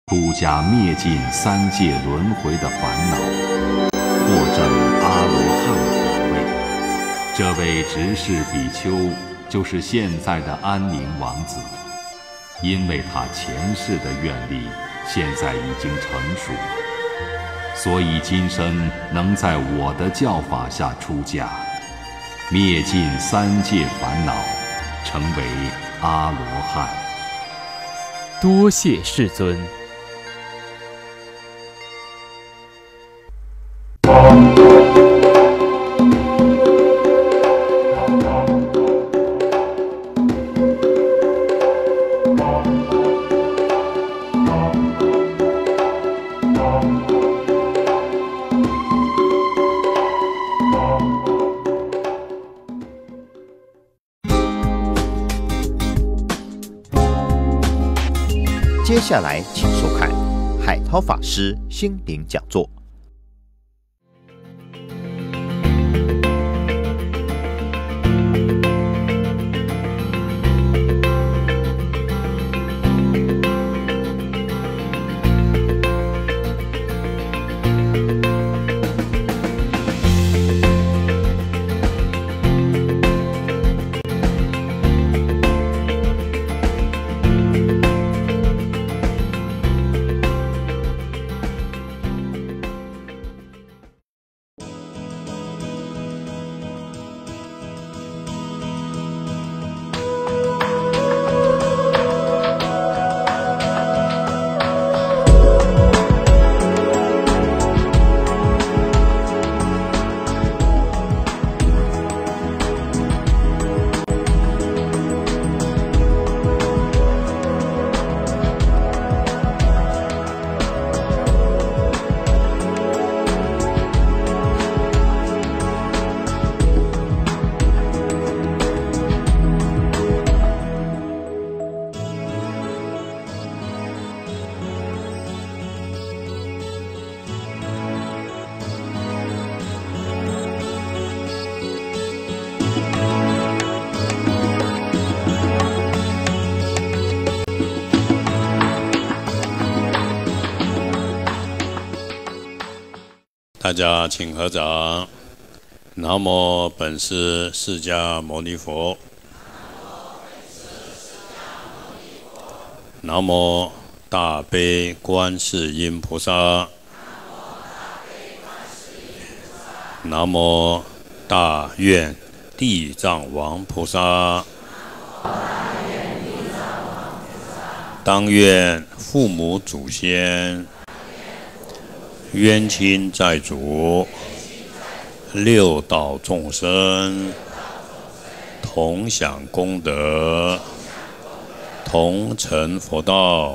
出家灭尽三界轮回的烦恼，获证阿罗汉果位。这位执事比丘就是现在的安宁王子，因为他前世的愿力现在已经成熟了，所以今生能在我的教法下出家，灭尽三界烦恼，成为阿罗汉。 多谢世尊。 接下来，请收看海涛法师心灵讲座。 大家请合掌。南无本师释迦牟尼佛。南无大悲观世音菩萨。南无大愿地藏王菩萨。当愿父母祖先冤亲债主，六道众生，同享功德，同成佛道，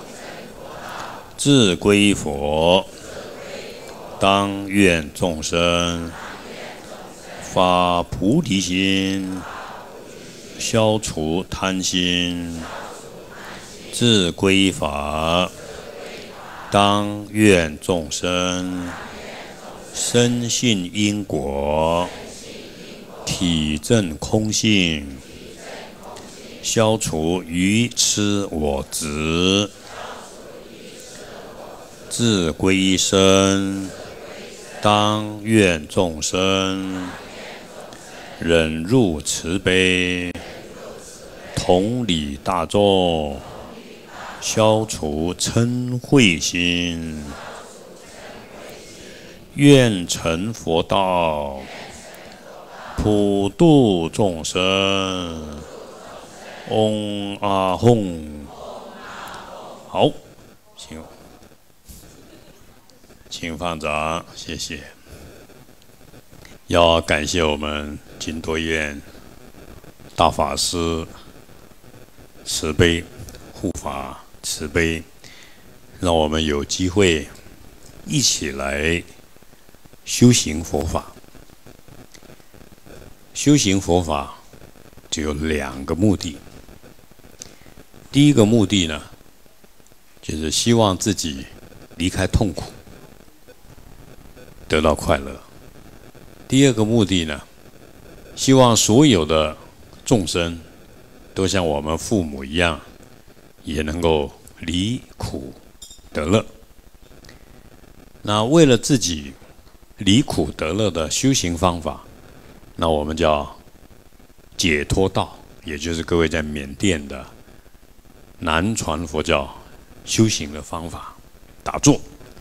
自归佛。当愿众生发菩提心，消除贪心，自归法。当愿众生深信因果，体证空性，消除愚痴我执，自归身。当愿众生忍辱慈悲，同理大众，消除嗔恚心，愿成佛道，普度众生。嗡阿吽。好，请放掌，谢谢。要感谢我们金多院大法师慈悲护法。慈悲，让我们有机会一起来修行佛法。修行佛法只有两个目的。第一个目的呢，就是希望自己离开痛苦，得到快乐。第二个目的呢，希望所有的众生都像我们父母一样，也能够离苦得乐。那为了自己离苦得乐的修行方法，那我们叫解脱道，也就是各位在缅甸的南传佛教修行的方法，打坐，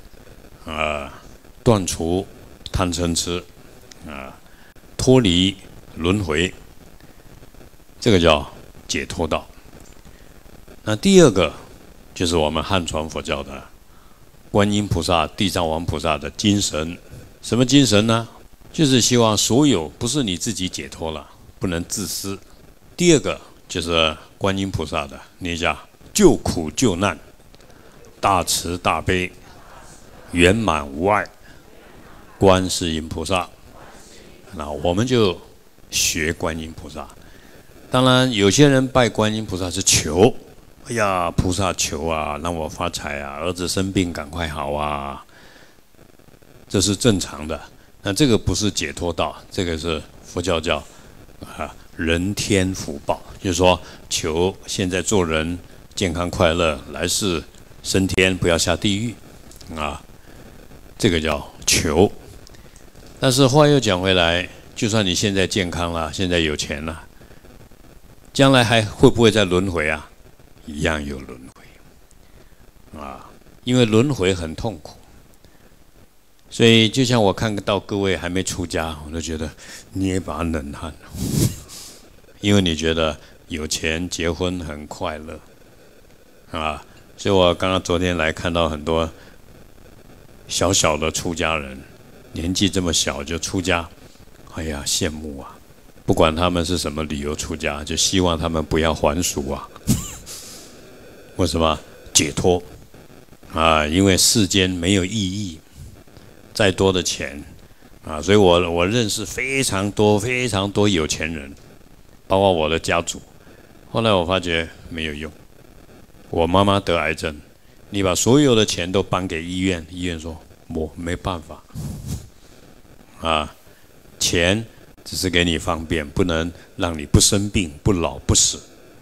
断除贪嗔痴，脱离轮回，这个叫解脱道。那第二个就是我们汉传佛教的观音菩萨、地藏王菩萨的精神。什么精神呢？就是希望所有不是你自己解脱了，不能自私。第二个就是观音菩萨的那叫救苦救难，大慈大悲，圆满无碍。观世音菩萨，那我们就学观音菩萨。当然，有些人拜观音菩萨是求，哎呀，菩萨求啊，让我发财啊，儿子生病赶快好啊，这是正常的。那这个不是解脱道，这个是佛教叫人天福报，就是说求现在做人健康快乐，来世升天不要下地狱啊，这个叫求。但是话又讲回来，就算你现在健康了，现在有钱了，将来还会不会再轮回啊？一样有轮回啊，因为轮回很痛苦。所以就像我看到各位还没出家，我都觉得捏把冷汗，因为你觉得有钱结婚很快乐啊。所以我刚刚昨天来看到很多小小的出家人，年纪这么小就出家，哎呀，羡慕啊！不管他们是什么理由出家，就希望他们不要还俗啊。为什么？解脱啊！因为世间没有意义，再多的钱啊，所以我认识非常多有钱人，包括我的家族。后来我发觉没有用。我妈妈得癌症，你把所有的钱都搬给医院，医院说我没办法啊，钱只是给你方便，不能让你不生病、不老、不死。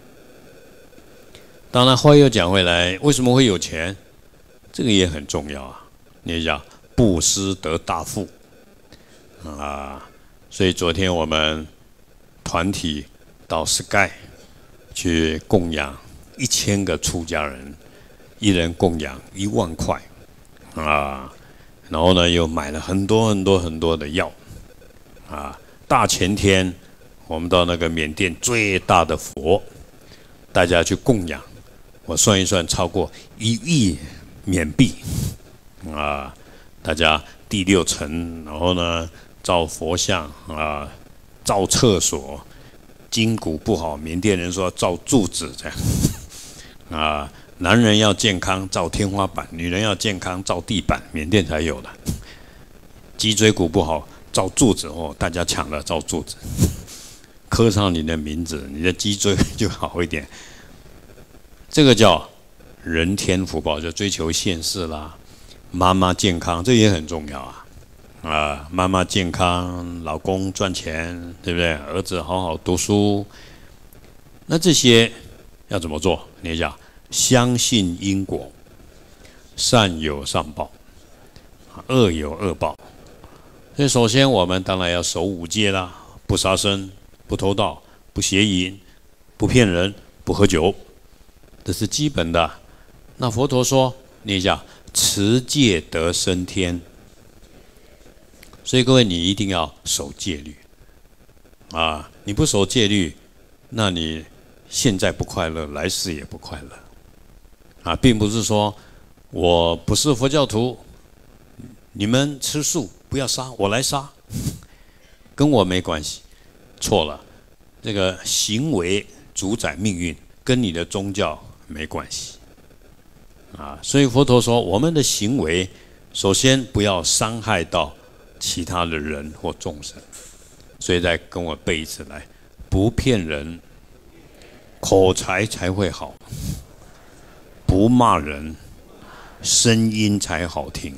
当然，话又讲回来，为什么会有钱？这个也很重要啊。你也讲布施得大富啊，所以昨天我们团体到 Sky 去供养1000个出家人，一人供养1万块啊，然后呢又买了很多的药啊。大前天我们到那个缅甸最大的佛，大家去供养，我算一算超过1亿缅币啊。大家第6层，然后呢造佛像啊，造厕所，筋骨不好，缅甸人说造柱子这样啊。男人要健康造天花板，女人要健康造地板，缅甸才有的。脊椎骨不好造柱子哦，大家抢了造柱子，刻上你的名字，你的脊椎就好一点。这个叫人天福报，就追求现世啦。妈妈健康，这也很重要啊！啊，妈妈健康，老公赚钱，对不对？儿子好好读书，那这些要怎么做？你讲相信因果，善有善报，恶有恶报。所以首先我们当然要守5戒啦，不杀生，不偷盗，不邪淫，不骗人，不喝酒，这是基本的。那佛陀说，你讲持戒得升天，所以各位你一定要守戒律啊！你不守戒律，那你现在不快乐，来世也不快乐啊！并不是说我不是佛教徒，你们吃素不要杀，我来杀，跟我没关系，错了。这个行为主宰命运，跟你的宗教没关系。啊，所以佛陀说，我们的行为首先不要伤害到其他的人或众生。所以再跟我背一次来：不骗人，口才才会好；不骂人，声音才好听。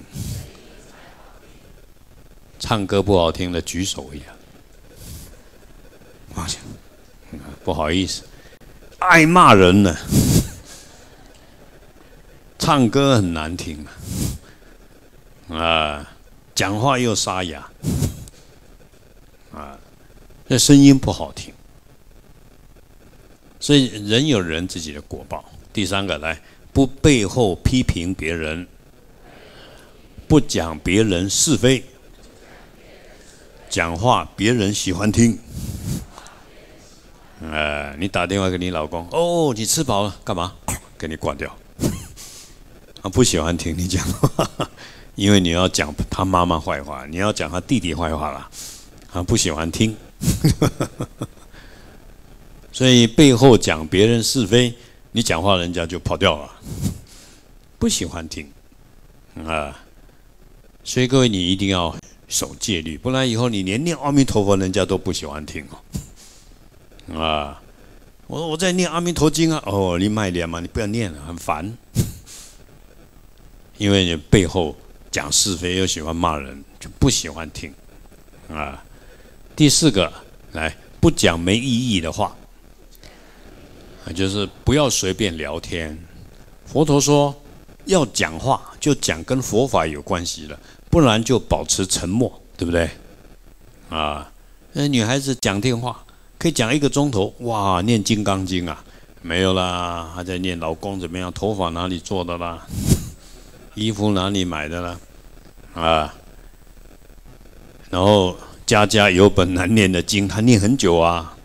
唱歌不好听的举手一下，不好意思，爱骂人呢。 唱歌很难听啊，讲话又沙哑啊，这声音不好听。所以人有人自己的果报。第三个，来，不背后批评别人，不讲别人是非，讲话别人喜欢听。你打电话给你老公，哦，你吃饱了，干嘛？给你挂掉。他不喜欢听你讲话，因为你要讲他妈妈坏话，你要讲他弟弟坏话了，他不喜欢听。所以背后讲别人是非，你讲话人家就跑掉了，不喜欢听啊。所以各位，你一定要守戒律，不然以后你连念阿弥陀佛，人家都不喜欢听啊。我在念阿弥陀经啊，哦，你卖念嘛，你不要念了，很烦。因为你背后讲是非，又喜欢骂人，就不喜欢听啊。第四个，来，不讲没意义的话，就是不要随便聊天。佛陀说，要讲话就讲跟佛法有关系的，不然就保持沉默，对不对？啊，那女孩子讲电话可以讲1个钟头，哇，念《金刚经》啊，没有啦，还在念老公怎么样，头发哪里做的啦，衣服哪里买的啦，啊，然后家家有本难念的经，他念很久啊，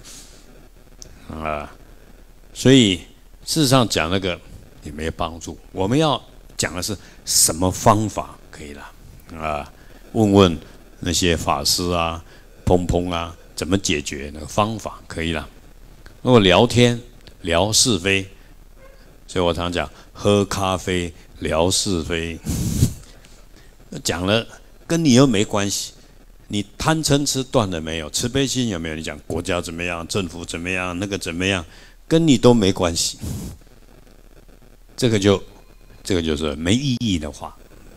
啊，所以事实上讲那个也没帮助。我们要讲的是什么方法可以了啊？问问那些法师啊、砰砰啊，怎么解决那个方法可以了。如果聊天聊是非，所以我常讲喝咖啡聊是非，讲了跟你又没关系。你贪嗔痴断了没有？慈悲心有没有？你讲国家怎么样，政府怎么样，那个怎么样，跟你都没关系。这个就是没意义的话。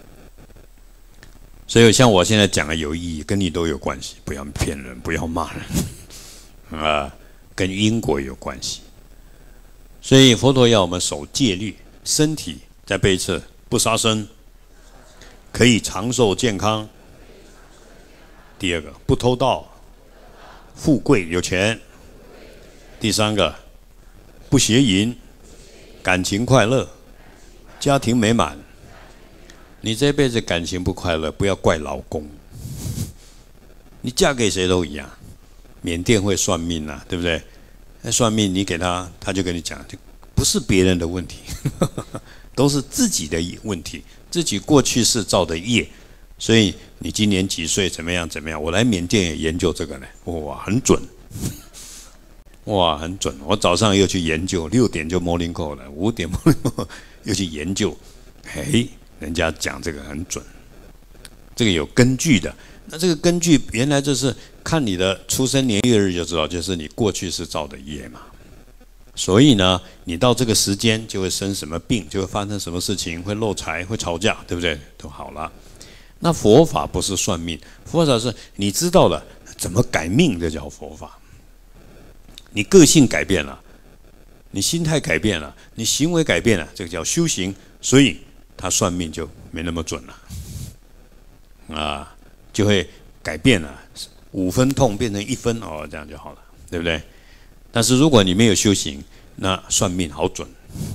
所以像我现在讲的有意义，跟你都有关系。不要骗人，不要骂人啊，跟因果有关系。所以佛陀要我们守戒律，身体再背一次，不杀生，可以长寿健康。第二个，不偷盗，富贵有钱。第三个，不邪淫，感情快乐，家庭美满。你这辈子感情不快乐，不要怪老公，你嫁给谁都一样。缅甸会算命啊，对不对？那算命你给他，他就跟你讲，就不是别人的问题，都是自己的问题，自己过去世造的业。所以你今年几岁？怎么样？怎么样？我来缅甸也研究这个呢，哇，很准，哇，很准。我早上又去研究，6点就 morning call 了，5点 morning call 又去研究，嘿，人家讲这个很准，这个有根据的。那这个根据原来就是看你的出生年月日就知道，就是你过去是造的业嘛。所以呢，你到这个时间就会生什么病，就会发生什么事情，会漏财，会吵架，对不对？都好了。那佛法不是算命，佛法是你知道了怎么改命，这叫佛法。你个性改变了，你心态改变了，你行为改变了，这个叫修行。所以他算命就没那么准了，啊，就会改变了，5分痛变成1分哦，这样就好了，对不对？但是如果你没有修行，那算命好准，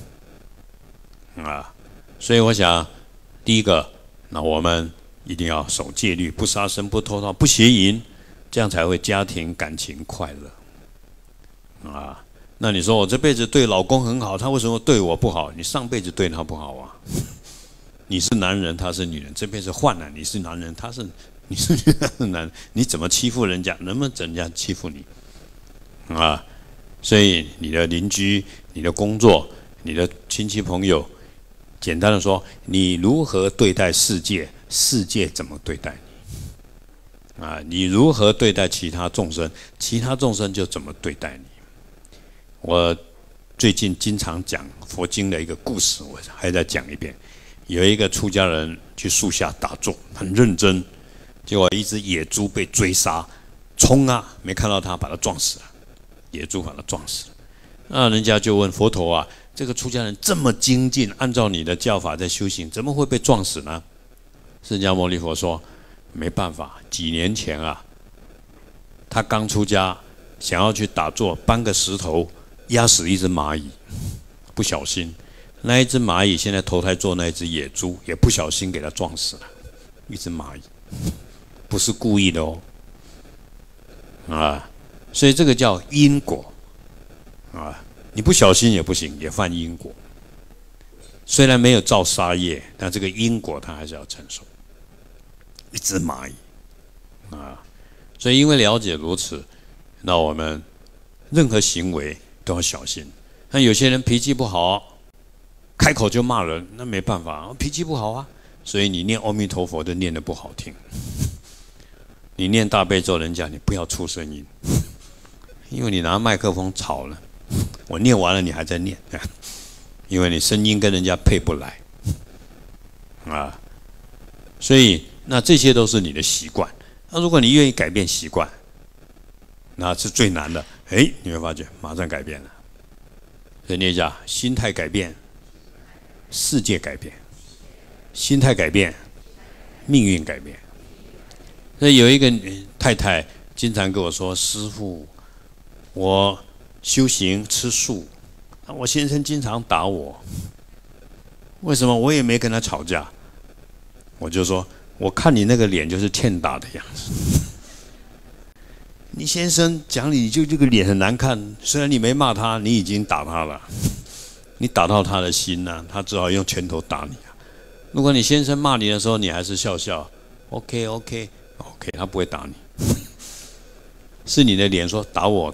啊，所以我想，第一个，那我们一定要守戒律，不杀生，不偷盗，不邪淫，这样才会家庭感情快乐，啊。那你说我这辈子对老公很好，他为什么对我不好？你上辈子对他不好啊？你是男人，他是女人，这辈子换了，你是男人，你是男人，你怎么欺负人家？能不能人家欺负你？啊，所以你的邻居、你的工作、你的亲戚朋友，简单的说，你如何对待世界，世界怎么对待你？啊，你如何对待其他众生，其他众生就怎么对待你。我最近经常讲佛经的一个故事，我还再讲一遍。有一个出家人去树下打坐，很认真，结果一只野猪被追杀，冲啊，没看到他，把他撞死了。野猪把他撞死了。那人家就问佛陀啊， 这个出家人这么精进，按照你的教法在修行，怎么会被撞死呢？释迦牟尼佛说，没办法，几年前啊，他刚出家，想要去打坐，搬个石头压死一只蚂蚁，不小心，那一只蚂蚁现在投胎做那一只野猪，也不小心给他撞死了，一只蚂蚁，不是故意的哦，啊，所以这个叫因果，啊，你不小心也不行，也犯因果。虽然没有造杀业，但这个因果他还是要承受。一只蚂蚁，啊，所以因为了解如此，那我们任何行为都要小心。那有些人脾气不好，开口就骂人，那没办法，脾气不好啊。所以你念阿弥陀佛都念得不好听，你念大悲咒，人家你不要出声音，因为你拿麦克风吵了。我念完了，你还在念，因为你声音跟人家配不来，啊，所以那这些都是你的习惯。那如果你愿意改变习惯，那是最难的。你会发觉马上改变了。所以念一下：心态改变，世界改变；心态改变，命运改变。所以有一个太太经常跟我说：“师父，我修行吃素，我先生经常打我，为什么？我也没跟他吵架。”我就说：“我看你那个脸就是欠打的样子。你先生讲你就这个脸很难看，虽然你没骂他，你已经打他了，你打到他的心了，他只好用拳头打你啊。如果你先生骂你的时候，你还是笑笑 ，OK， 他不会打你，是你的脸说打我。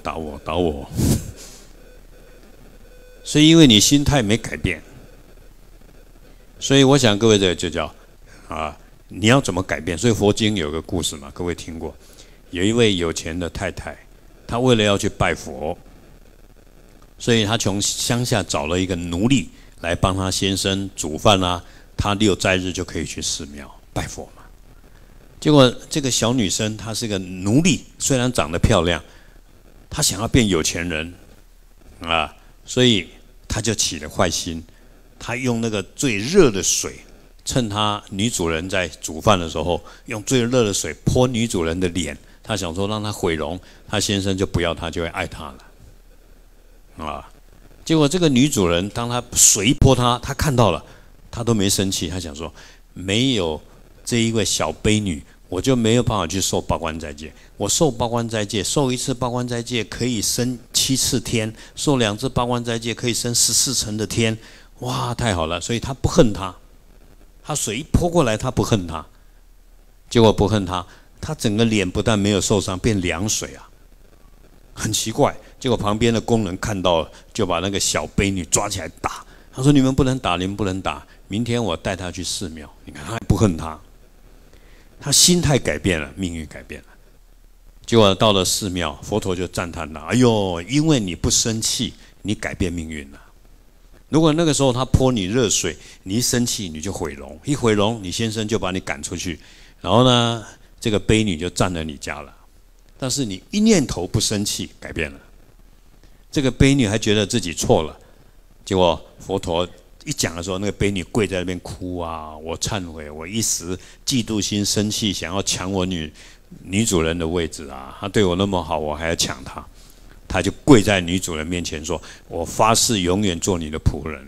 所以因为你心态没改变，所以我想各位这就叫你要怎么改变？所以佛经有个故事嘛，各位听过。有一位有钱的太太，她为了要去拜佛，所以她从乡下找了一个奴隶来帮她先生煮饭啊，她6斋日就可以去寺庙拜佛嘛。结果这个小女生她是个奴隶，虽然长得漂亮，她想要变有钱人所以她就起了坏心，她用那个最热的水，趁她女主人在煮饭的时候，用最热的水泼女主人的脸。他想说让他毁容，他先生就不要他，就会爱他了，结果这个女主人，当他水一泼他，他看到了，他都没生气。他想说，没有这一位小卑女，我就没有办法去受八关斋戒。我受八关斋戒，受1次八关斋戒可以升7次天，受2次八关斋戒可以升14层的天。哇，太好了！所以他不恨他，他水一泼过来，他不恨他，结果不恨他。他整个脸不但没有受伤，变凉水啊，很奇怪。结果旁边的工人看到了，就把那个小卑女抓起来打。他说：“你们不能打，你们不能打。明天我带她去寺庙。”你看他还不恨他，他心态改变了，命运改变了。结果到了寺庙，佛陀就赞叹了：“哎呦，因为你不生气，你改变命运了。如果那个时候他泼你热水，你一生气你就毁容，一毁容，你先生就把你赶出去，然后呢？”这个卑女就占了你家了，但是你一念头不生气，改变了。这个卑女还觉得自己错了，结果佛陀一讲的时候，那个卑女跪在那边哭啊，我忏悔，我一时嫉妒心生气，想要抢我女主人的位置啊，她对我那么好，我还要抢她，她就跪在女主人面前说：“我发誓永远做你的仆人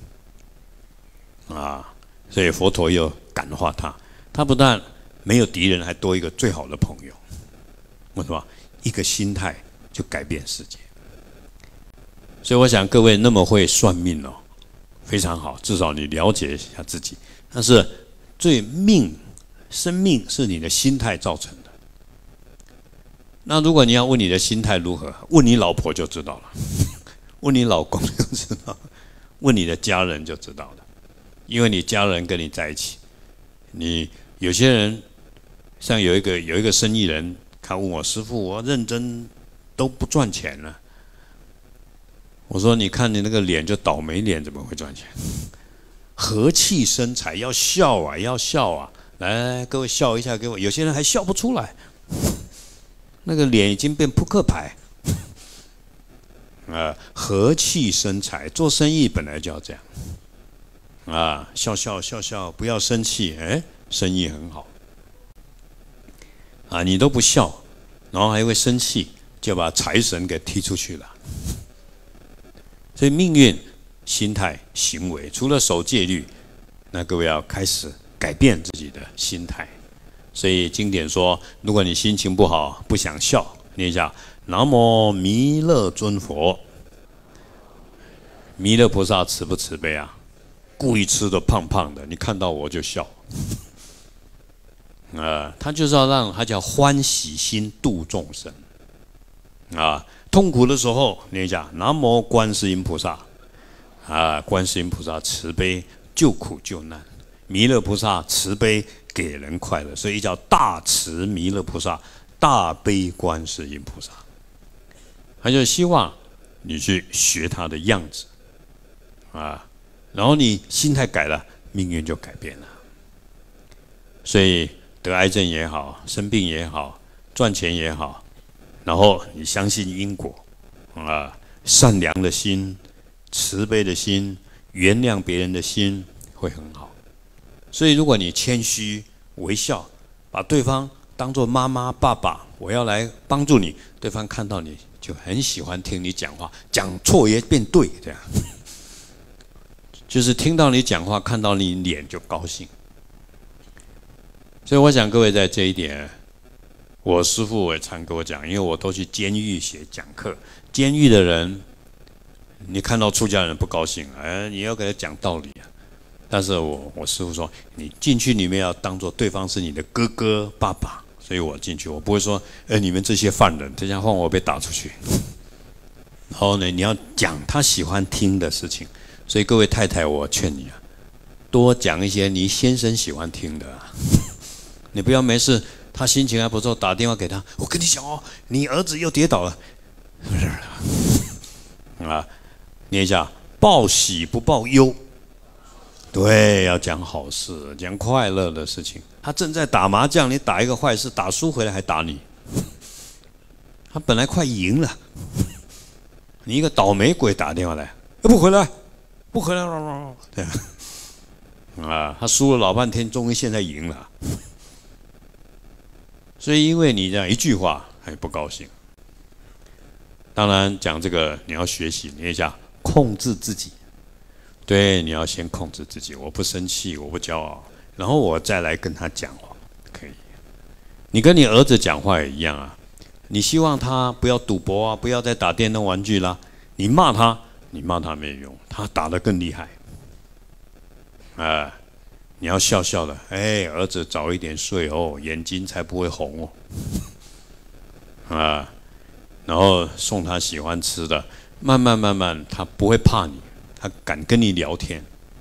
啊！”所以佛陀又感化她，她不但没有敌人，还多一个最好的朋友。为什么？一个心态就改变世界。所以我想各位那么会算命哦，非常好，至少你了解一下自己。但是生命是你的心态造成的。那如果你要问你的心态如何，问你老婆就知道了，问你老公就知道了，问你的家人就知道了，因为你家人跟你在一起，你有些人。像有一个生意人，他问我：“师父，我认真都不赚钱了。”我说：“你看你那个脸就倒霉脸，怎么会赚钱？和气生财，要笑啊，要笑啊！来，各位笑一下给我。有些人还笑不出来，那个脸已经变扑克牌和气生财。做生意本来就要这样笑笑笑笑，不要生气，生意很好你都不笑，然后还会生气，就把财神给踢出去了。所以命运、心态、行为，除了守戒律，那各位要开始改变自己的心态。所以经典说，如果你心情不好，不想笑，念一下南无弥勒尊佛。弥勒菩萨慈不慈悲啊？故意吃的胖胖的，你看到我就笑。他就是要让他叫欢喜心度众生痛苦的时候念一下南无观世音菩萨观世音菩萨慈悲救苦救难，弥勒菩萨慈悲给人快乐，所以叫大慈弥勒菩萨，大悲观世音菩萨。他就希望你去学他的样子然后你心态改了，命运就改变了。所以得癌症也好，生病也好，赚钱也好，然后你相信因果善良的心、慈悲的心、原谅别人的心会很好。所以如果你谦虚微笑，把对方当作妈妈爸爸，我要来帮助你，对方看到你就很喜欢听你讲话，讲错也变对，这样就是听到你讲话，看到你脸就高兴。所以我想各位在这一点，我师父也常跟我讲，因为我都去监狱讲课，监狱的人，你看到出家人不高兴，你要给他讲道理但是我师父说，你进去里面要当作对方是你的哥哥爸爸，所以我进去，我不会说，你们这些犯人，这样换我被打出去。然后呢，你要讲他喜欢听的事情。所以各位太太，我劝你多讲一些你先生喜欢听的你不要没事，他心情还不错，打电话给他，我跟你讲你儿子又跌倒了念一下报喜不报忧。对，要讲好事，讲快乐的事情。他正在打麻将，你打一个坏事，打输回来还打你。他本来快赢了，你一个倒霉鬼打电话来，不回来，不回来了，对他输了老半天，终于现在赢了。所以因为你这样一句话，还不高兴。当然讲这个你要学习，你一下控制自己。对，你要先控制自己，我不生气，我不骄傲，然后我再来跟他讲话，可以。你跟你儿子讲话也一样你希望他不要赌博不要再打电动玩具啦，你骂他没有用，他打得更厉害。你要笑笑的，儿子早一点睡眼睛才不会红然后送他喜欢吃的，慢慢他不会怕你，他敢跟你聊天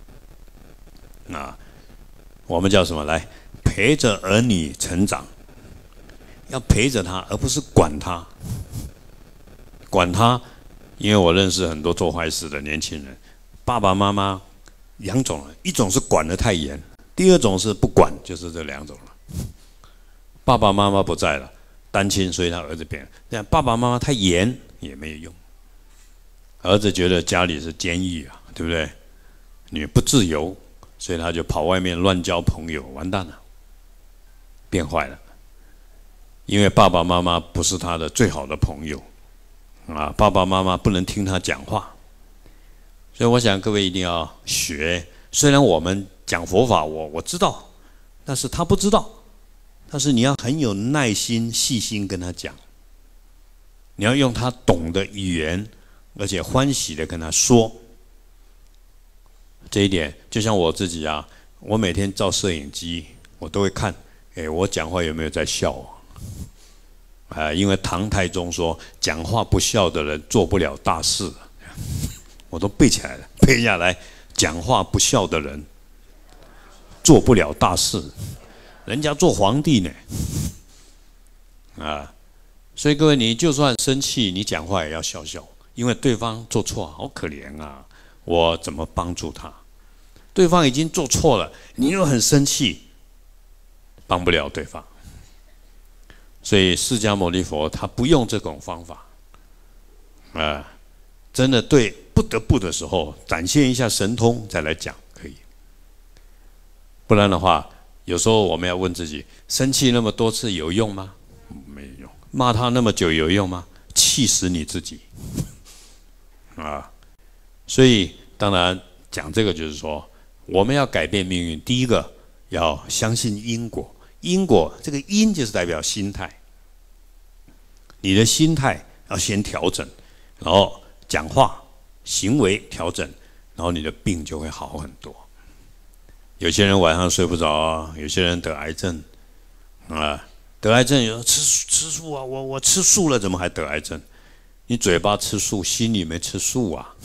我们叫什么？来陪着儿女成长，要陪着他，而不是管他。管他，因为我认识很多做坏事的年轻人，爸爸妈妈两种了，一种是管得太严，第二种是不管，就是这两种了。爸爸妈妈不在了，单亲，所以他儿子变了。这样爸爸妈妈太严也没有用，儿子觉得家里是监狱对不对？你不自由，所以他就跑外面乱交朋友，完蛋了，变坏了。因为爸爸妈妈不是他的最好的朋友爸爸妈妈不能听他讲话。所以我想各位一定要学，虽然我们讲佛法我知道，但是他不知道，但是你要很有耐心细心跟他讲，你要用他懂的语言，而且欢喜的跟他说。这一点就像我自己我每天照摄影机，我都会看我讲话有没有在笑因为唐太宗说讲话不笑的人做不了大事，我都背起来了，背下来，讲话不笑的人做不了大事，人家做皇帝呢所以各位，你就算生气，你讲话也要笑笑，因为对方做错好可怜我怎么帮助他？对方已经做错了，你又很生气，帮不了对方。所以释迦牟尼佛他不用这种方法真的对不得不的时候，展现一下神通再来讲可以。不然的话，有时候我们要问自己：生气那么多次有用吗？没用。骂他那么久有用吗？气死你自己啊！所以当然讲这个就是说，我们要改变命运，第一个要相信因果。因果这个因就是代表心态，你的心态要先调整，然后讲话行为调整，然后你的病就会好很多。有些人晚上睡不着啊，有些人得癌症啊，得癌症有吃素啊，我吃素了，怎么还得癌症？你嘴巴吃素，心里没吃素啊，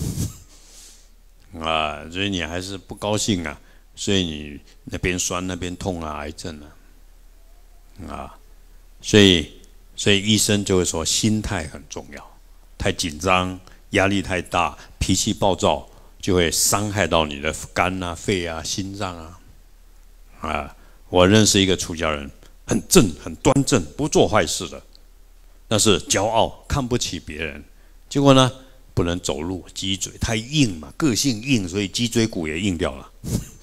啊，所以你还是不高兴啊，所以你那边酸那边痛啊，癌症啊，所以医生就会说心态很重要，太紧张、压力太大、脾气暴躁，就会伤害到你的肝啊、肺啊、心脏啊。我认识一个出家人，很正、很端正，不做坏事的，但是骄傲，看不起别人，结果呢，不能走路，脊椎太硬嘛，个性硬，所以脊椎骨也硬掉了。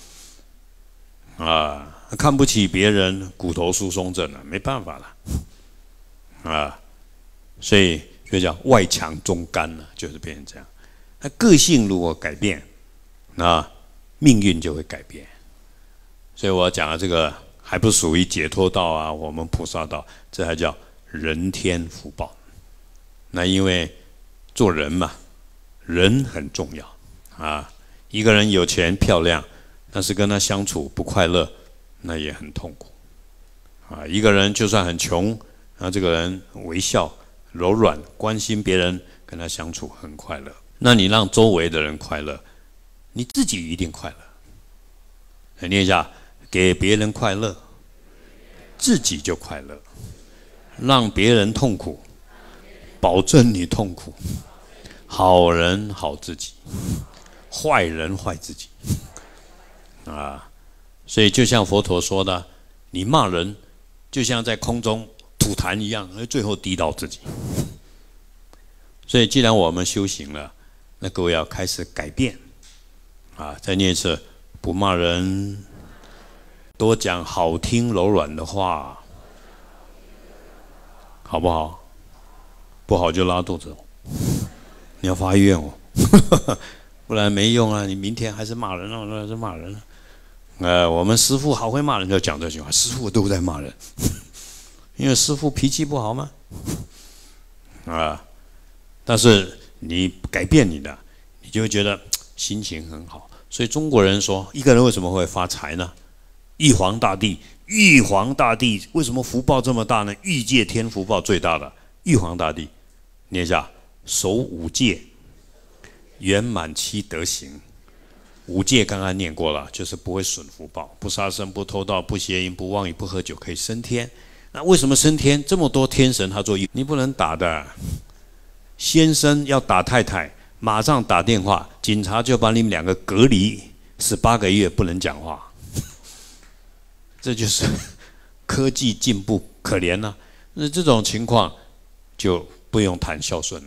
看不起别人，骨头疏松症了，没办法了，所以就叫外强中干了，就是变成这样。那个性如果改变，那命运就会改变。所以我讲的这个还不属于解脱道啊，我们菩萨道，这还叫人天福报。那因为做人嘛，人很重要啊。一个人有钱漂亮，但是跟他相处不快乐，那也很痛苦啊。一个人就算很穷，那这个人微笑、柔软、关心别人，跟他相处很快乐。那你让周围的人快乐，你自己一定快乐。来念一下：给别人快乐，自己就快乐；让别人痛苦，保证你痛苦。好人好自己，坏人坏自己啊。所以就像佛陀说的，你骂人就像在空中吐痰一样，最后滴到自己。所以既然我们修行了，那各位要开始改变啊！再念一次：不骂人，多讲好听柔软的话，好不好？不好就拉肚子，你要发愿哦，不然没用啊！你明天还是骂人啊，还是骂人啊。我们师父好会骂人，就讲这句话。师父都在骂人，因为师父脾气不好嘛。但是你改变你的，你就会觉得心情很好。所以中国人说，一个人为什么会发财呢？玉皇大帝为什么福报这么大呢？欲界天福报最大的玉皇大帝，念一下：守五戒，圆满七德行。五戒刚刚念过了，就是不会损福报，不杀生、不偷盗、不邪淫、不妄语、不喝酒，可以升天。那为什么升天？这么多天神他做，你不能打的。先生要打太太，马上打电话，警察就把你们两个隔离18个月，不能讲话。这就是科技进步，可怜了。那这种情况就不用谈孝顺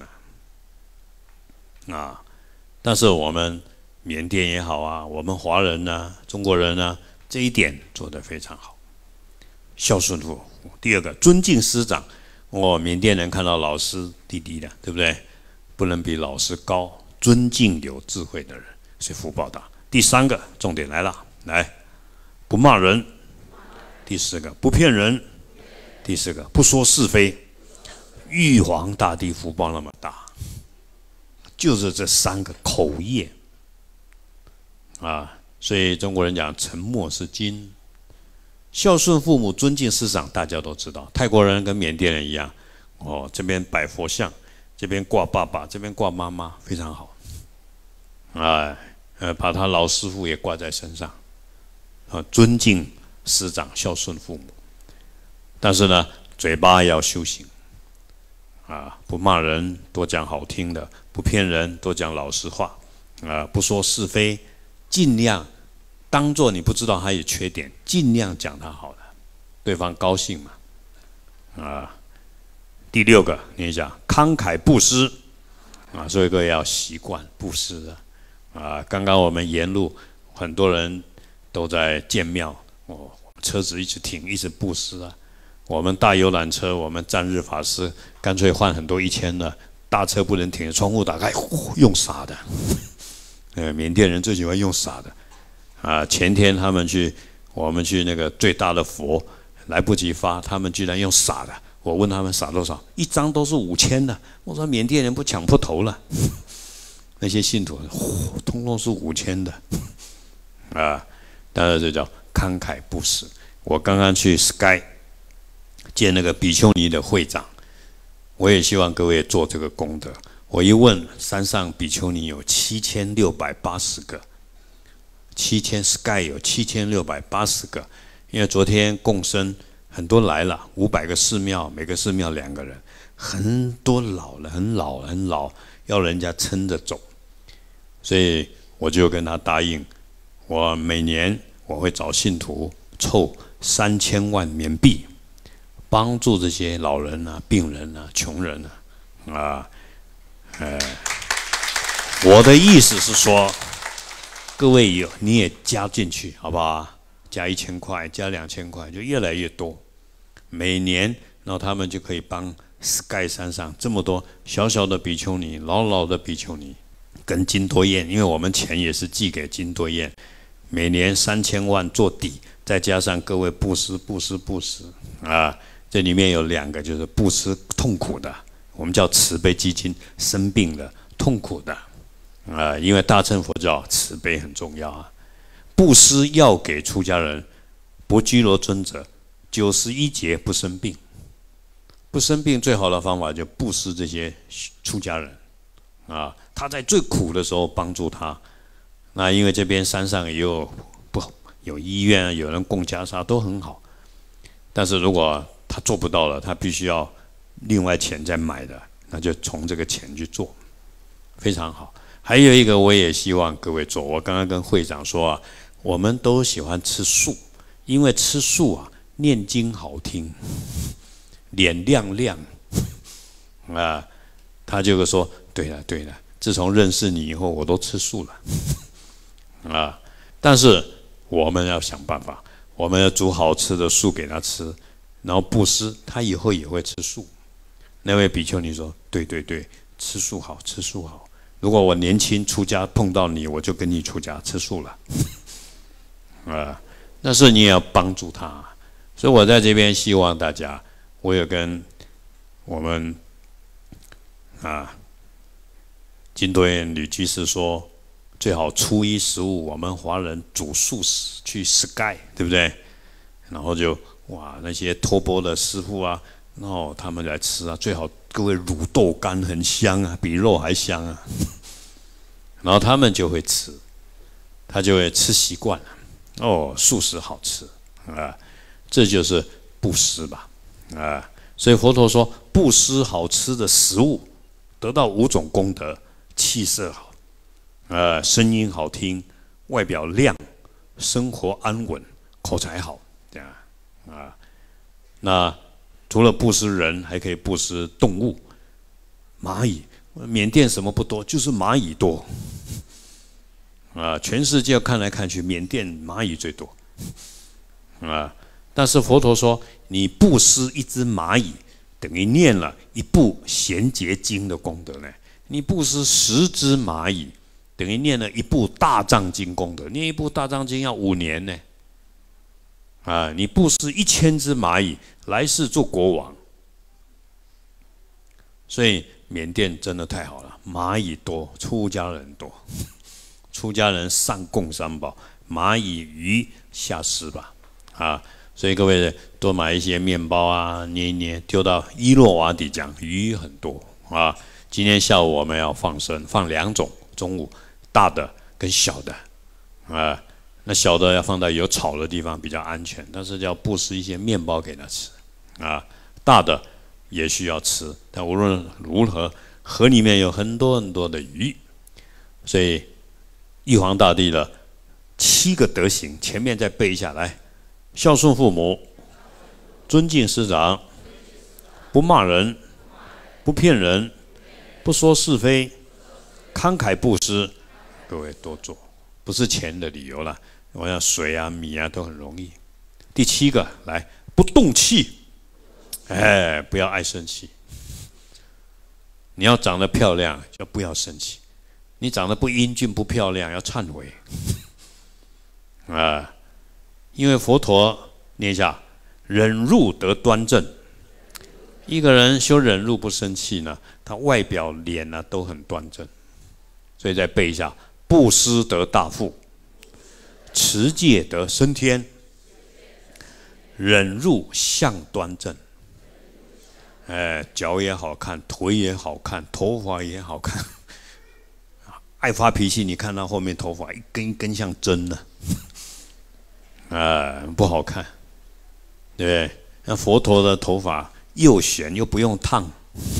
了但是我们缅甸也好啊，我们华人呢、中国人呢，这一点做得非常好。孝顺父母，第二个尊敬师长。缅甸人看到老师低低的，对不对？不能比老师高，尊敬有智慧的人，所以福报大。第三个重点来了，来，不骂人。第四个不骗人。第四个不说是非。玉皇大帝福报那么大，就是这3个口业所以中国人讲沉默是金。孝顺父母，尊敬师长，大家都知道。泰国人跟缅甸人一样，这边摆佛像，这边挂爸爸，这边挂妈妈，非常好。把他老师傅也挂在身上，尊敬师长，孝顺父母。但是呢，嘴巴要修行，不骂人，多讲好听的；不骗人，多讲老实话，不说是非，尽量。当作你不知道他有缺点，尽量讲他好的，对方高兴嘛。第6个，念一下：慷慨布施， 啊，所以各位要习惯布施啊。刚刚我们沿路很多人都在建庙，车子一直停，一直布施啊。我们大游览车，我们占日法师干脆换很多1000的，大车不能停，窗户打开，用洒的。缅甸人最喜欢用洒的啊。前天我们去那个最大的佛，来不及发，他们居然用洒的。我问他们洒多少，一张都是5000的。我说缅甸人不抢破头了，那些信徒，通通是5000的啊。当然这叫慷慨布施。我刚刚去 Sky 见那个比丘尼的会长，我也希望各位做这个功德。我一问，山上比丘尼有7680个，Sky 有7680个，因为昨天共生。很多来了，500个寺庙，每个寺庙2个人，很多老了，很老，要人家撑着走，所以我就跟他答应，我每年我会找信徒凑3000万缅币，帮助这些老人啊、病人啊、穷人啊，我的意思是说，各位你也加进去，好不好？加1000块，加2000块，就越来越多。每年，然后他们就可以帮 Sky 山上这么多小小的比丘尼、老的比丘尼，跟金多燕，因为我们钱也是寄给金多燕，每年3000万做底，再加上各位布施啊，这里面有2个就是布施痛苦的，我们叫慈悲基金，生病的、痛苦的啊，因为大乘佛教慈悲很重要啊。布施要给出家人，不居罗尊者91劫不生病，不生病最好的方法就布施这些出家人啊，他在最苦的时候帮助他。那因为这边山上也有医院，有人供袈裟都很好，但是如果他做不到了，他必须要另外钱再买的，那就从这个钱去做，非常好。还有一个我也希望各位做，我刚刚跟会长说啊，我们都喜欢吃素，因为吃素啊，念经好听，脸亮亮啊。他就会说，对了，自从认识你以后，我都吃素了啊。但是我们要想办法，我们要煮好吃的素给他吃，然后布施，他以后也会吃素。那位比丘尼说，对，吃素好，吃素好。如果我年轻出家碰到你，我就跟你出家吃素了啊。但是你也要帮助他，所以我在这边希望大家，我有跟我们金多燕吕居士说，最好初一15我们华人煮素食去 Sky， 对不对？然后就那些托钵的师傅啊，然后他们来吃啊，最好各位卤豆干很香啊，比肉还香啊。然后他们就会吃，他就会吃习惯了。素食好吃啊，这就是布施吧啊。所以佛陀说，布施好吃的食物，得到5种功德：气色好，声音好听，外表亮，生活安稳，口才好，这样啊。那除了布施人，还可以布施动物，蚂蚁。缅甸什么不多，就是蚂蚁多啊！全世界看来看去，缅甸蚂蚁最多啊！但是佛陀说，你布施一只蚂蚁，等于念了一部贤劫经的功德呢。你布施10只蚂蚁，等于念了一部大藏经功德。念一部大藏经要5年呢。啊！你布施1000只蚂蚁，来世做国王。所以缅甸真的太好了，蚂蚁多，出家人多，出家人上供三宝，蚂蚁鱼下施吧，啊！所以各位多买一些面包啊，捏一捏，丢到伊洛瓦底江，鱼很多啊。今天下午我们要放生，放2种，中午大的跟小的，啊，那小的要放到有草的地方比较安全，但是要布施一些面包给他吃，啊，大的也需要吃，但无论如何，河里面有很多很多的鱼，所以玉皇大帝的7个德行，前面再背一下来：孝顺父母，尊敬师长，不骂人，不骗人，不说是非， 慷慨布施，各位多做，不是钱的理由啦。我想水啊、米啊都很容易。第7个，来不动气，不要爱生气。你要长得漂亮，就不要生气；你长得不英俊、不漂亮，要忏悔。因为佛陀念一下，忍辱得端正。一个人修忍辱不生气呢，他外表脸呢都很端正。所以再背一下：布施得大富，持戒得升天，忍辱相端正。脚也好看，腿也好看，头发也好看。爱发脾气，你看他后面头发一根一根像针的，不好看，对不对？那佛陀的头发又旋又不用烫，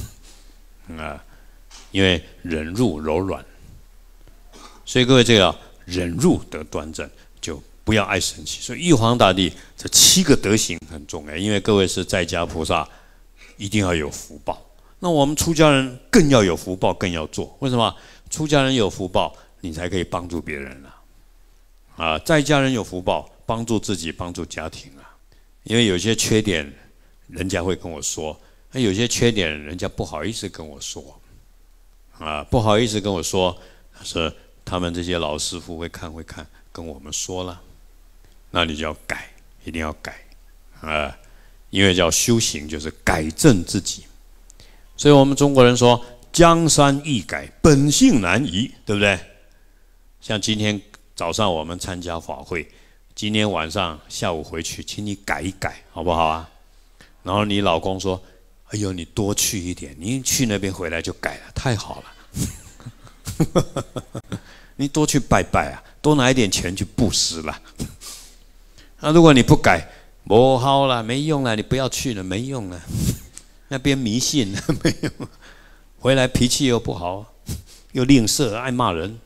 因为忍辱柔软，所以各位这个忍辱得端正，就不要爱生气。所以玉皇大帝这7个德行很重要，因为各位是在家菩萨，一定要有福报。那我们出家人更要有福报，更要做。为什么？出家人有福报，你才可以帮助别人在家人有福报，帮助自己，帮助家庭因为有些缺点，人家会跟我说；那有些缺点，人家不好意思跟我说。不好意思跟我说，是他们这些老师傅会看，跟我们说了，那你就要改，一定要改因为叫修行，就是改正自己。所以我们中国人说，江山易改，本性难移，对不对？像今天早上我们参加法会，今天晚上下午回去，请你改一改，好不好啊？然后你老公说：“哎呦，你多去一点，你去那边回来就改了，太好了。”你多去拜拜啊，多拿一点钱去布施啦。那如果你不改，不好了，没用了，你不要去了，没用了。那边迷信没用，回来脾气又不好，又吝啬，爱骂人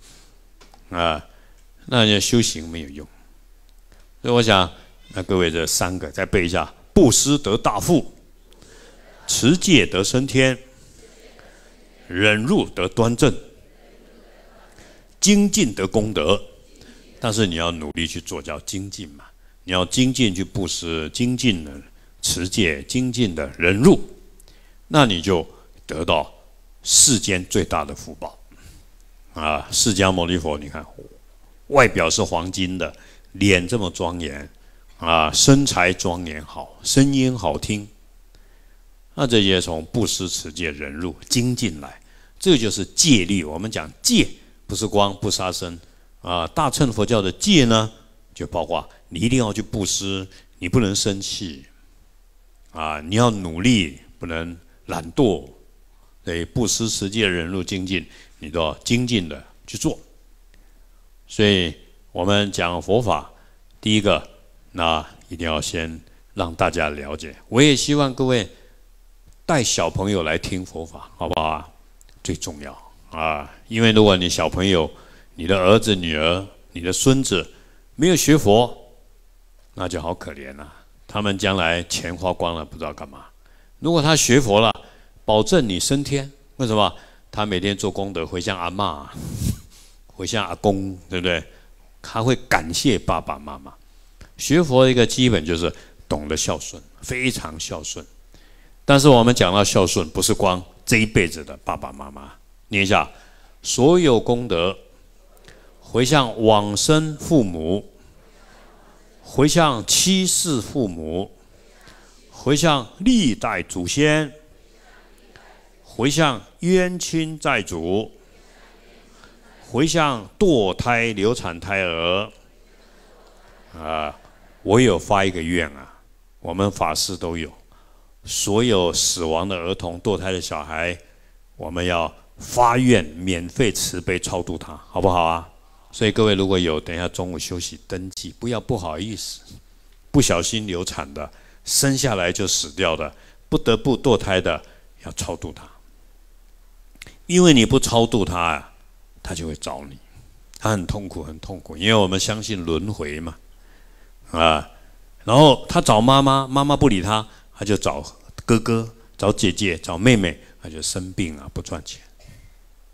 那就修行没有用。所以我想，那各位这3个再背一下：布施得大富，持戒得升天，忍辱得端正，精进得功德。但是你要努力去做，叫精进嘛。你要精进去布施，精进的持戒，精进的忍辱，那你就得到世间最大的福报释迦牟尼佛，你看外表是黄金的，脸这么庄严身材庄严好，声音好听，那这些从布施、持戒、忍辱精进来，这就是戒律。我们讲戒，不是光不杀生大乘佛教的戒呢，就包括你一定要去布施，你不能生气你要努力，不能懒惰。对，布施、持戒、忍辱、精进，你都要精进的去做。所以我们讲佛法，第一个，那一定要先让大家了解。我也希望各位带小朋友来听佛法，好不好最重要因为如果你小朋友、你的儿子、女儿、你的孙子没有学佛，那就好可怜他们将来钱花光了，不知道干嘛。如果他学佛了，保证你升天。为什么？他每天做功德，回向阿嬷，回向阿公，对不对？他会感谢爸爸妈妈。学佛的一个基本就是懂得孝顺，非常孝顺。但是我们讲到孝顺，不是光这一辈子的爸爸妈妈。念一下：所有功德回向往生父母，回向七世父母，回向历代祖先，回向冤亲债主，回向堕胎流产胎儿我有发一个愿我们法师都有，所有死亡的儿童、堕胎的小孩，我们要发愿免费慈悲超度他，好不好所以各位如果有，等一下中午休息登记，不要不好意思，不小心流产的，生下来就死掉的，不得不堕胎的，要超度他。因为你不超度他他就会找你，他很痛苦，很痛苦，因为我们相信轮回嘛然后他找妈妈，妈妈不理他，他就找哥哥、找姐姐、找妹妹，他就生病不赚钱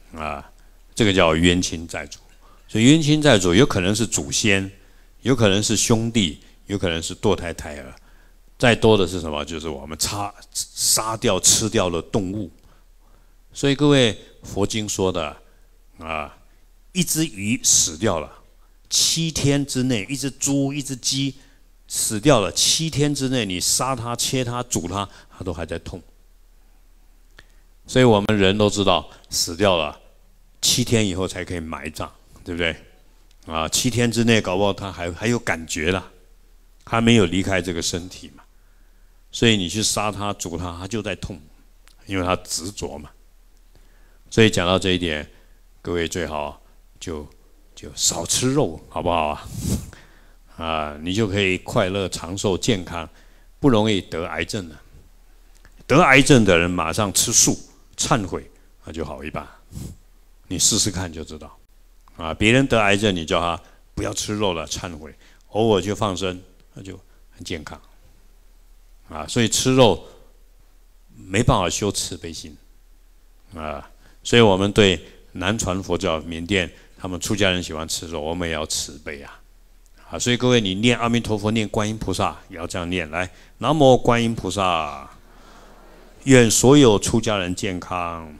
啊，这个叫冤亲债主。所以冤亲债主有可能是祖先，有可能是兄弟，有可能是堕胎胎儿，再多的是什么？就是我们杀掉、吃掉的动物。所以各位，佛经说的啊，一只鱼死掉了，7天之内，一只猪、一只鸡死掉了，7天之内，你杀它、切它、煮它，它都还在痛。所以我们人都知道，死掉了7天以后才可以埋葬，对不对？啊，7天之内搞不好它还有感觉了，还没有离开这个身体嘛。所以你去杀它、煮它，它就在痛，因为它执着嘛。所以讲到这一点，各位最好就少吃肉，好不好啊？啊，你就可以快乐、长寿、健康，不容易得癌症了。得癌症的人马上吃素、忏悔，那就好一半。你试试看就知道。啊，别人得癌症，你叫他不要吃肉了，忏悔，偶尔就放生，那就很健康。啊，所以吃肉没办法修慈悲心。啊，所以我们对南传佛教缅甸，他们出家人喜欢吃肉，我们也要慈悲啊。啊，所以各位，你念阿弥陀佛、念观音菩萨，也要这样念。来，南无观音菩萨，愿所有出家人健康。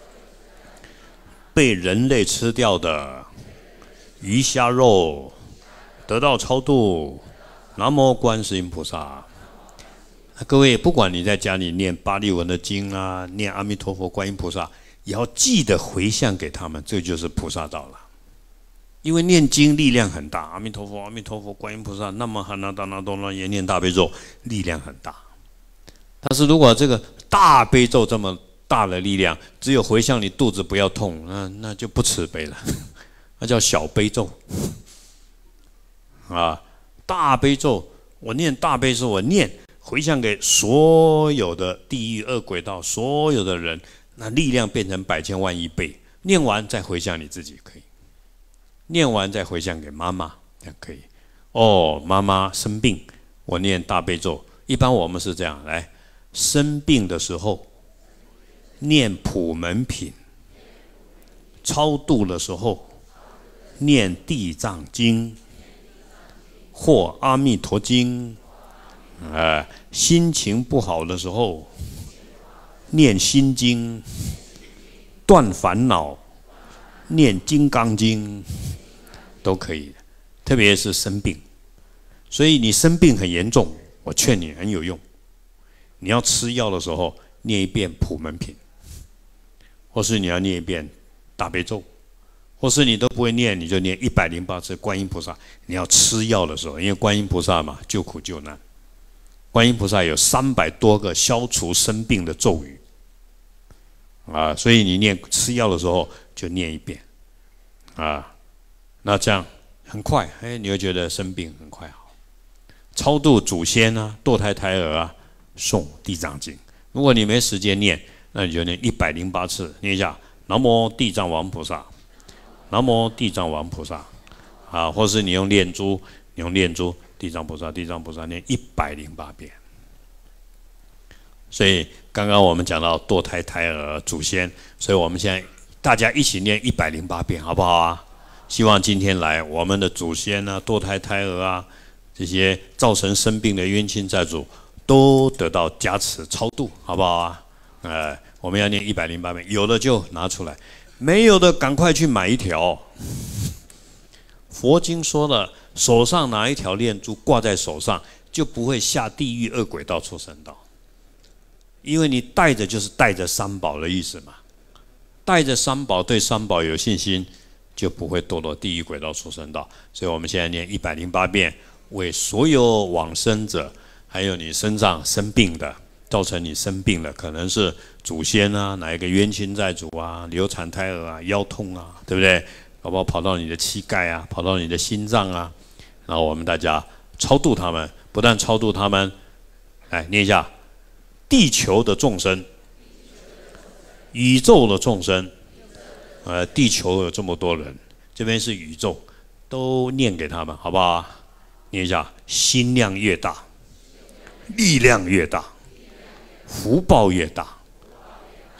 被人类吃掉的鱼虾肉得到超度。南无观世音菩萨。各位，不管你在家里念巴利文的经啊，念阿弥陀佛、观音菩萨，也要记得回向给他们，这就是菩萨道了。因为念经力量很大，阿弥陀佛、阿弥陀佛、观音菩萨，那么哈那达那多那也念大悲咒，力量很大。但是如果这个大悲咒这么大的力量，只有回向你肚子不要痛，那就不慈悲了，那叫小悲咒。啊，大悲咒，我念大悲咒，我念回向给所有的地狱恶鬼道所有的人，那力量变成100千万亿倍。念完再回向你自己可以，念完再回向给妈妈也可以。哦，妈妈生病，我念大悲咒。一般我们是这样，来生病的时候念普门品，超度的时候念地藏经或阿弥陀经。心情不好的时候念心经，断烦恼念金刚经都可以，特别是生病。所以你生病很严重，我劝你很有用，你要吃药的时候念一遍普门品，或是你要念一遍大悲咒，或是你都不会念，你就念108次观音菩萨。你要吃药的时候，因为观音菩萨嘛，救苦救难，观音菩萨有300多个消除生病的咒语啊，所以你念吃药的时候就念一遍啊，那这样很快，你会觉得生病很快好。超度祖先啊、堕胎胎儿啊，诵地藏经。如果你没时间念，那你就念108次，念一下南无地藏王菩萨，南无地藏王菩萨啊，或是你用念珠，地藏菩萨，地藏菩萨念108遍。所以刚刚我们讲到堕胎胎儿祖先，所以我们现在大家一起念108遍，好不好啊？希望今天来我们的祖先啊、堕胎胎儿啊，这些造成生病的冤亲债主都得到加持超度，好不好啊？我们要念108遍，有的就拿出来，没有的赶快去买一条。佛经说了，手上拿一条念珠挂在手上，就不会下地狱恶鬼道畜生道。因为你带着就是带着三宝的意思嘛，带着三宝，对三宝有信心，就不会堕落地狱鬼道畜生道。所以我们现在念108遍，为所有往生者，还有你身上生病的，造成你生病的，可能是祖先啊，哪一个冤亲债主啊，流产胎儿啊，腰痛啊，对不对？搞不好跑到你的膝盖啊，跑到你的心脏啊，然后我们大家超度他们，不但超度他们，来念一下。地球的众生，宇宙的众生，地球有这么多人，这边是宇宙，都念给他们，好不好？念一下，心量越大，力量越大，福报越大，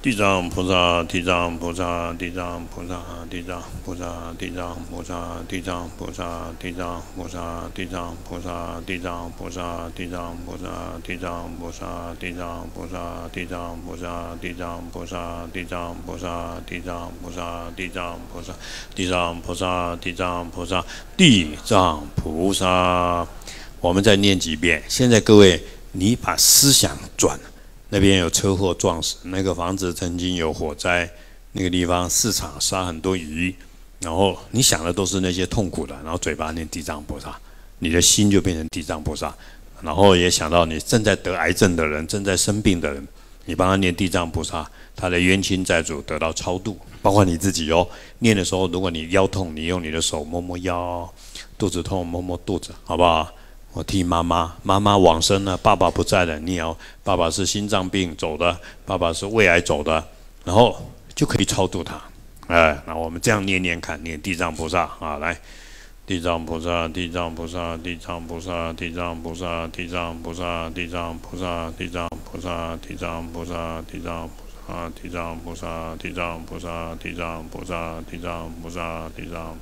地藏菩萨，地藏菩萨，地藏菩萨，地藏菩萨，地藏菩萨，地藏菩萨，地藏菩萨，地藏菩萨，地藏菩萨，地藏菩萨，地藏菩萨，地藏菩萨，地藏菩萨，地藏菩萨，地藏菩萨，地藏菩萨，地藏菩萨，地藏菩萨，地藏菩萨，地藏菩萨。我们再念几遍。现在各位，你把思想转了。那边有车祸撞死，那个房子曾经有火灾，那个地方市场杀很多鱼，然后你想的都是那些痛苦的，然后嘴巴念地藏菩萨，你的心就变成地藏菩萨，然后也想到你正在得癌症的人，正在生病的人，你帮他念地藏菩萨，他的冤亲债主得到超度，包括你自己哦。念的时候，如果你腰痛，你用你的手摸摸腰，肚子痛摸摸肚子，好不好？我替妈妈往生了，爸爸不在了，你要爸爸是心脏病走的，爸爸是胃癌走的，然后就可以超度他。那我们这样念念看，念地藏菩萨啊，来，地藏菩萨，地藏菩萨，地藏菩萨，地藏菩萨，地藏菩萨，地藏菩萨，地藏菩萨，地藏菩萨，地藏菩萨，地藏菩萨，地藏菩萨，地藏菩萨，地藏菩萨，地藏。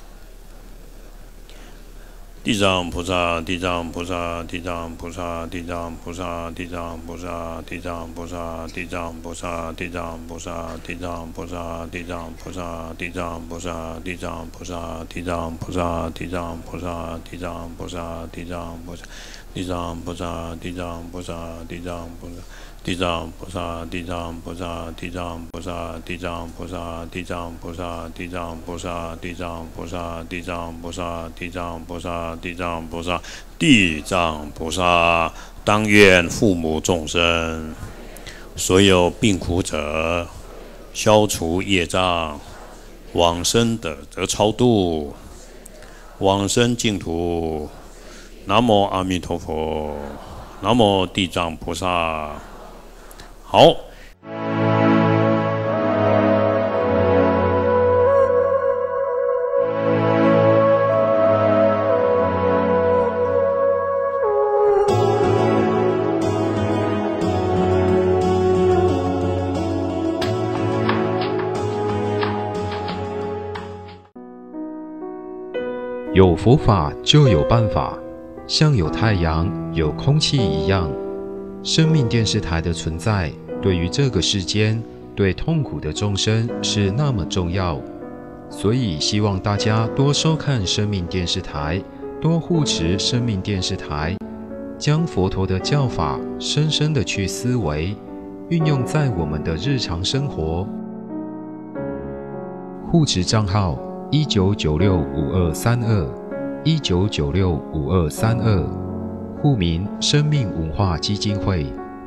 地藏菩萨，地藏菩萨，地藏菩萨，地藏菩萨，地藏菩萨，地藏菩萨，地藏菩萨，地藏菩萨，地藏菩萨，地藏菩萨，地藏菩萨，地藏菩萨，地藏菩萨，地藏菩萨，地藏菩萨，地藏菩萨，地藏菩萨，地藏菩萨，地藏菩萨。地藏菩萨，地藏菩萨，地藏菩萨，地藏菩萨，地藏菩萨，地藏菩萨，地藏菩萨，地藏菩萨，地藏菩萨，地藏菩萨，地藏菩萨，当愿父母众生，所有病苦者，消除业障，往生的得超度，往生净土。南无阿弥陀佛，南无地藏菩萨。好， 有佛法就有办法，像有太阳、有空气一样。生命电视台的存在，对于这个世间，对痛苦的众生是那么重要，所以希望大家多收看生命电视台，多护持生命电视台，将佛陀的教法深深的去思维，运用在我们的日常生活。护持账号19965232，19965232，户名生命文化基金会。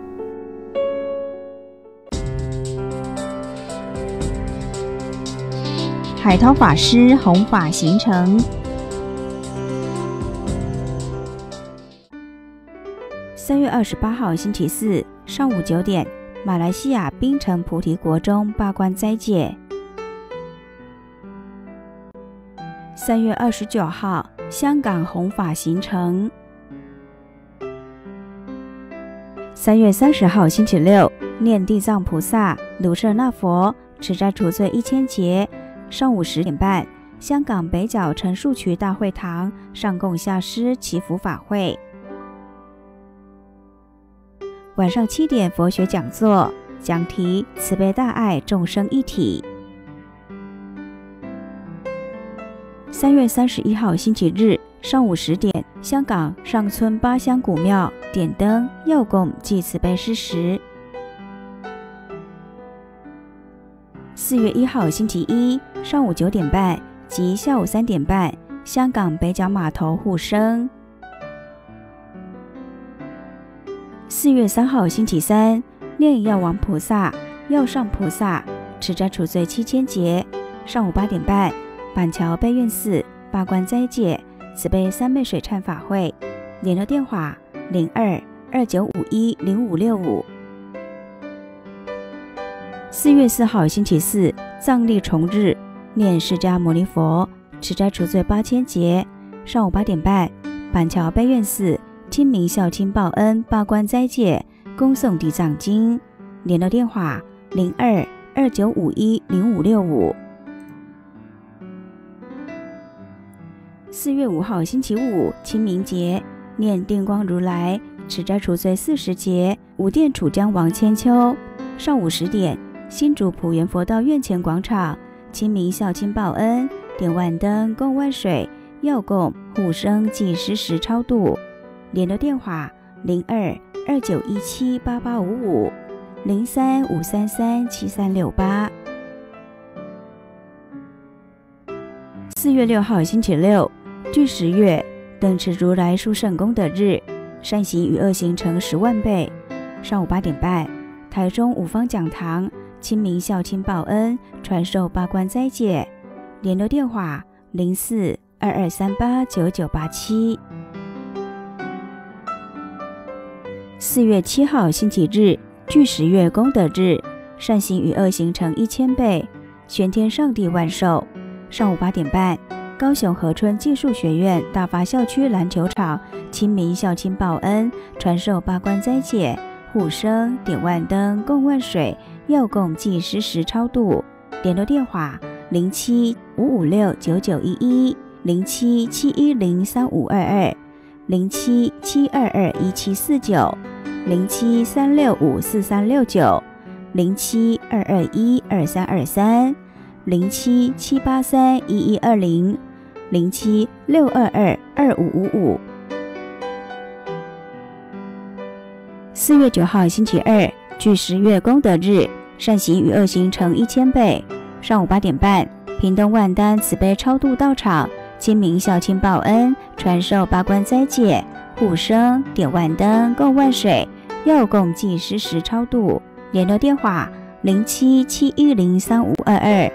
海涛法师弘法行程。3月28号星期四上午9点，马来西亚槟城菩提国中罢关斋戒。3月29号香港弘法行程。3月30号星期六念地藏菩萨卢舍那佛持斋除罪1000劫。上午10点半，香港北角陈树渠大会堂上供下师祈福法会。晚上7点佛学讲座，讲题慈悲大爱众生一体。3月31号星期日上午10点，香港上村八香古庙点灯药供祭慈悲施食。4月1号星期一上午9点半及下午3点半，香港北角码头护生。4月3号星期三念药王菩萨、药上菩萨持斋除罪7000劫。上午8点半，板桥悲愿寺罢关斋戒慈悲三昧水忏法会。联络电话02-2951-0565。4月4号星期四藏历重日，念释迦牟尼佛持斋除罪8000劫。上午8点半，板桥悲愿寺清明孝亲报恩罢关斋戒恭诵地藏经。联络电话 02-2951-0565。4月5号星期五，清明节，念电光如来，持斋除罪40节，五殿楚江王千秋。上午10点，新竹普元佛道院前广场，清明孝亲报恩，点万灯供万水，药供护生祭施时超度。联络电话02-2917-8855 03-533-7368。4月6号星期六，具10月，等持如来殊胜功德日，善行与恶行成10万倍。上午8点半，台中五方讲堂清明孝亲报恩，传授八关斋戒。联络电话04-2238-9987。4月7号星期日，具10月功德日，善行与恶行成1000倍，玄天上帝万寿。上午8点半，高雄和春技术学院大发校区篮球场清明孝亲报恩，传授八关斋戒，护生点万灯供万水，药供祭施时超度。联络电话07-556-9911 07-710-3522 07-722-1749 07-365-4369 07-221-2323 07-783-1120 07-622-2555。4月9号星期二，具10月功德日，善行与恶行成1000倍。上午8点半，屏东万丹慈悲超度道场清明孝亲报恩，传授八关斋戒，护生点万灯供万水，药供祭施时超度。联络电话07-710-3522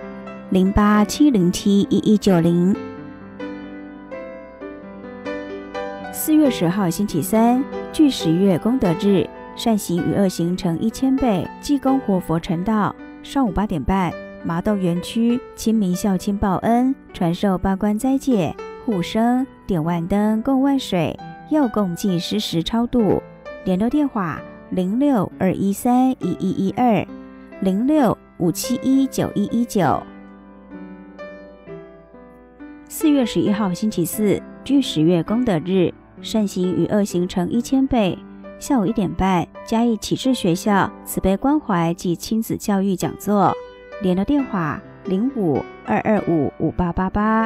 08-707-1190。4月10号星期三，具10月功德日，善行与恶行成1000倍，济公活佛成道。上午8点半，麻豆园区清明孝亲报恩，传授八关斋戒，护生点万灯供万水，药供祭施时超度。联络电话06-213-1112 06-571-9119。4月11号星期四，具10月功德日，善行与恶行成1000倍。下午1点半，嘉义启智学校慈悲关怀及亲子教育讲座。联络电话05-225-5888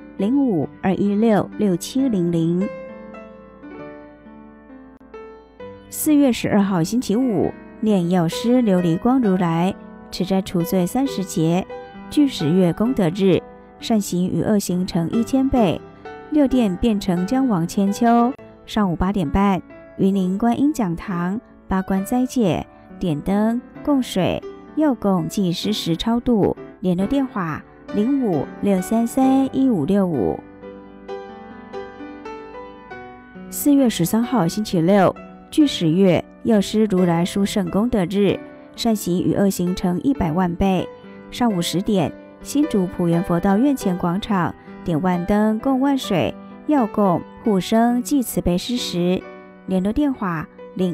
05-216-6700。4月12号星期五，念药师琉璃光如来，持斋除罪30节，具10月功德日，善行与恶行成1000倍。六殿变成将王千秋。上午8点半，云林观音讲堂八关斋戒，点灯供水，药供祭施时超度。联络电话05-633-1565。4月13号星期六，具10月，药师如来殊胜功德日，善行与恶行成100万倍。上午10点，新竹普元佛道院前广场点万灯供万水，药供护生祭慈悲施时。联络电话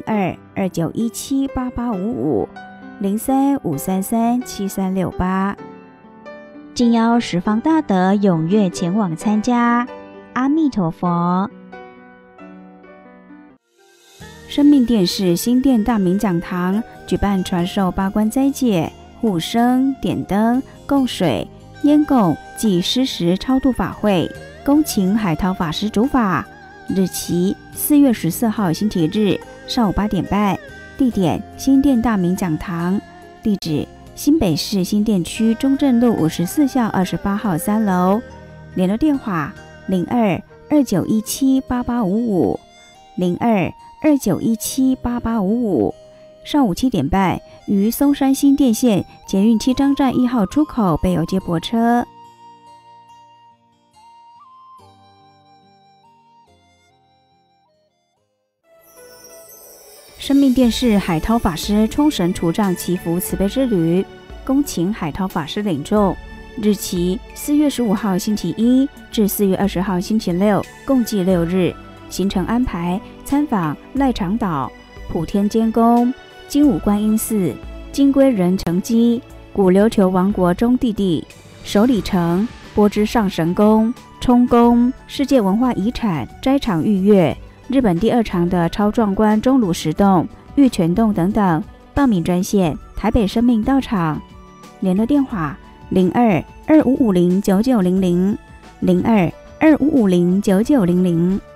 02-2917-8855 03-533-7368。敬邀十方大德踊跃前往参加。阿弥陀佛。生命电视新店大明讲堂举办传授八关斋戒、护生、点灯、供水、烟供及施时超度法会，恭请海涛法师主法。日期4月14号星期日上午8点半，地点新店大明讲堂，地址新北市新店区中正路54巷28号3楼。联络电话02-2917-8855 02-2917-8855。上午7点半，于松山新店线捷运7张站1号出口备有接驳车。生命电视海涛法师冲绳除障祈福慈悲之旅，恭请海涛法师领众。日期4月15号星期一至4月20号星期六，共计6日。行程安排：参访赖长岛、普天间宫、金武观音寺、 金龟人乘机，古琉球王国中弟弟，首里城，波之上神宫，冲宫，世界文化遗产斋场御月，日本第2长的超壮观钟乳石洞、玉泉洞等等。报名专线：台北生命道场，联络电话02-2550-9900，02-2550-9900。